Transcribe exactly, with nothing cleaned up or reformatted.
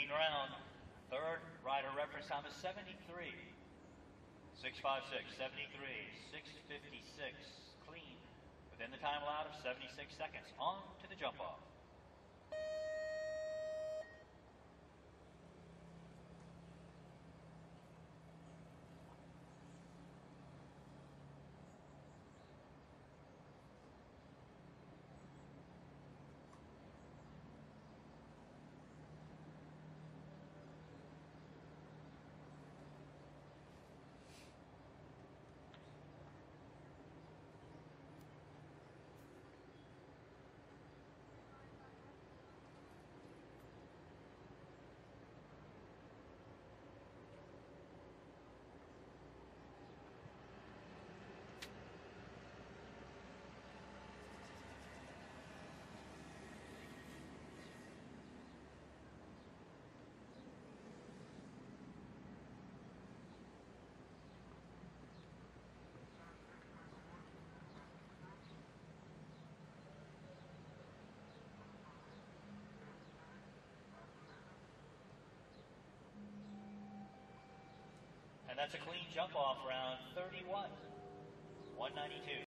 clean round. Third rider reference time is seventy-three. six fifty-six, seventy-three, six fifty-six. Clean. Within the time allowed of seventy-six seconds. On to the jump off. And that's a clean jump off round thirty-one. one ninety-two.